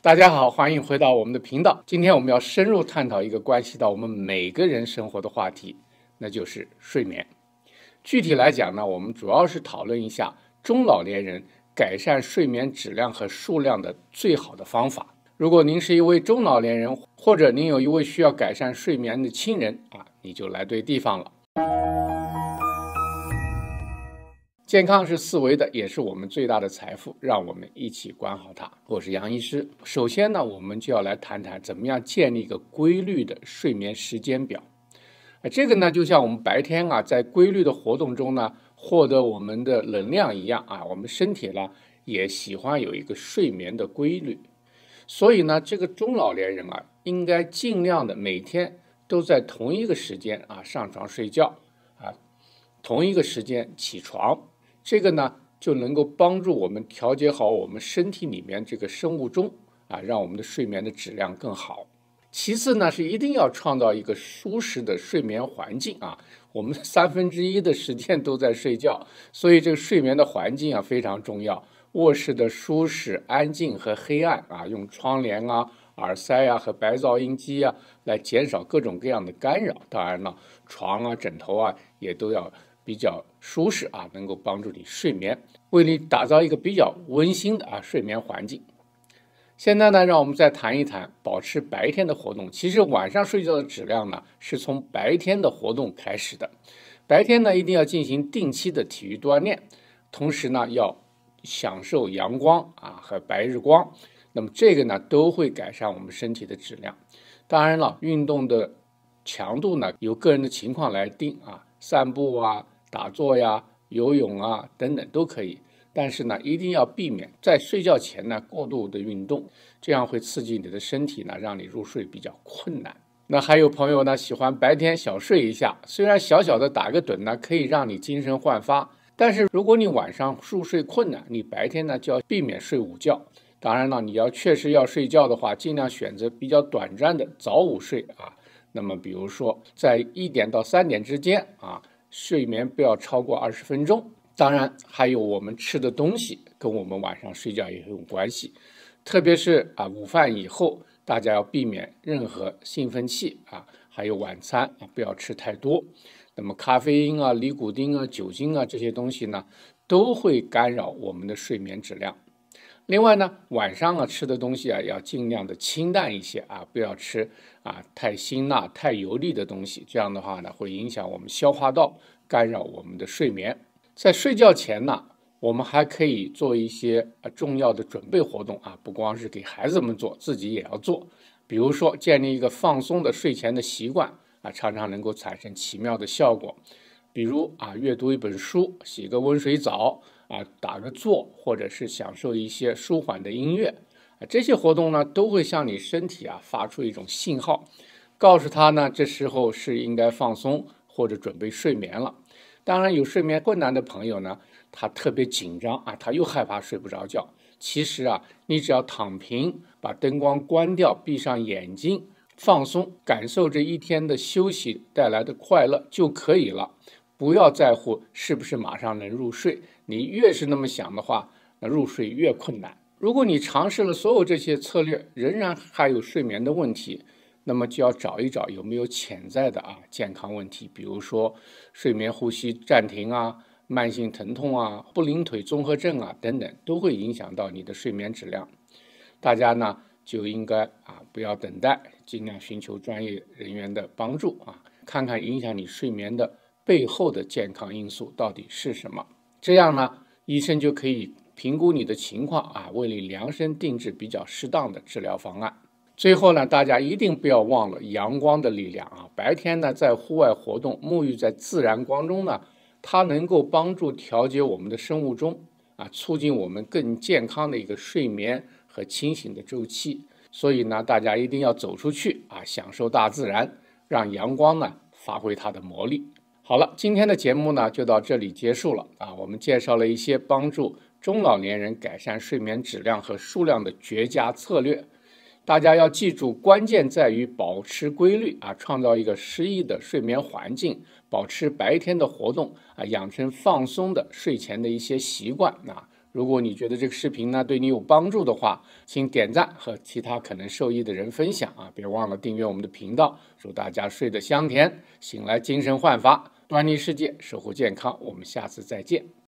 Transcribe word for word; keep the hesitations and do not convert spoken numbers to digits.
大家好，欢迎回到我们的频道。今天我们要深入探讨一个关系到我们每个人生活的话题，那就是睡眠。具体来讲呢，我们主要是讨论一下中老年人改善睡眠质量和数量的最好的方法。如果您是一位中老年人，或者您有一位需要改善睡眠的亲人啊，你就来对地方了。健康是四维的，也是我们最大的财富，让我们一起管好它。我是杨医师。首先呢，我们就要来谈谈怎么样建立一个规律的睡眠时间表。这个呢，就像我们白天啊，在规律的活动中呢，获得我们的能量一样啊，我们身体呢也喜欢有一个睡眠的规律。所以呢，这个中老年人啊，应该尽量的每天都在同一个时间啊上床睡觉啊，同一个时间起床。这个呢，就能够帮助我们调节好我们身体里面这个生物钟啊，让我们的睡眠的质量更好。其次呢，是一定要创造一个舒适的睡眠环境啊。我们三分之一的时间都在睡觉，所以这个睡眠的环境啊非常重要。卧室的舒适、安静和黑暗啊，用窗帘啊、耳塞啊和白噪音机啊来减少各种各样的干扰。当然了，床啊、枕头啊也都要比较舒适啊，能够帮助你睡眠，为你打造一个比较温馨的啊睡眠环境。现在呢，让我们再谈一谈保持白天的活动。其实晚上睡觉的质量呢，是从白天的活动开始的。白天呢，一定要进行定期的体育锻炼，同时呢，要享受阳光啊和白日光。那么这个呢，都会改善我们身体的质量。当然了，运动的强度呢，由个人的情况来定啊，散步啊、打坐呀、游泳啊等等都可以。但是呢，一定要避免在睡觉前呢过度的运动，这样会刺激你的身体呢，让你入睡比较困难。那还有朋友呢喜欢白天小睡一下，虽然小小的打个盹呢可以让你精神焕发，但是如果你晚上入睡困难，你白天呢就要避免睡午觉。当然了，你要确实要睡觉的话，尽量选择比较短暂的早午睡啊。那么比如说在一点到三点之间啊，睡眠不要超过二十分钟。当然还有我们吃的东西跟我们晚上睡觉也很有关系，特别是啊午饭以后，大家要避免任何兴奋剂啊，还有晚餐啊不要吃太多。那么咖啡因啊、尼古丁啊、酒精啊这些东西呢，都会干扰我们的睡眠质量。另外呢，晚上啊吃的东西啊要尽量的清淡一些啊，不要吃啊太辛辣、太油腻的东西，这样的话呢会影响我们消化道，干扰我们的睡眠。在睡觉前呢，我们还可以做一些重要的准备活动啊，不光是给孩子们做，自己也要做。比如说建立一个放松的睡前的习惯啊，常常能够产生奇妙的效果。比如啊，阅读一本书，洗个温水澡啊，打个坐，或者是享受一些舒缓的音乐啊，这些活动呢，都会向你身体啊发出一种信号，告诉他呢，这时候是应该放松或者准备睡眠了。当然，有睡眠困难的朋友呢，他特别紧张啊，他又害怕睡不着觉。其实啊，你只要躺平，把灯光关掉，闭上眼睛，放松，感受这一天的休息带来的快乐就可以了。不要在乎是不是马上能入睡，你越是那么想的话，那入睡越困难。如果你尝试了所有这些策略，仍然还有睡眠的问题，那么就要找一找有没有潜在的啊健康问题，比如说睡眠呼吸暂停啊、慢性疼痛啊、不灵腿综合症啊等等，都会影响到你的睡眠质量。大家呢就应该啊不要等待，尽量寻求专业人员的帮助啊，看看影响你睡眠的背后的健康因素到底是什么。这样呢，医生就可以评估你的情况啊，为你量身定制比较适当的治疗方案。最后呢，大家一定不要忘了阳光的力量啊！白天呢，在户外活动，沐浴在自然光中呢，它能够帮助调节我们的生物钟啊，促进我们更健康的一个睡眠和清醒的周期。所以呢，大家一定要走出去啊，享受大自然，让阳光呢发挥它的魔力。好了，今天的节目呢就到这里结束了啊！我们介绍了一些帮助中老年人改善睡眠质量和数量的绝佳策略。大家要记住，关键在于保持规律啊，创造一个适宜的睡眠环境，保持白天的活动啊，养成放松的睡前的一些习惯啊， 如果你觉得这个视频呢对你有帮助的话，请点赞和其他可能受益的人分享啊！别忘了订阅我们的频道。祝大家睡得香甜，醒来精神焕发，端倪世界，守护健康。我们下次再见。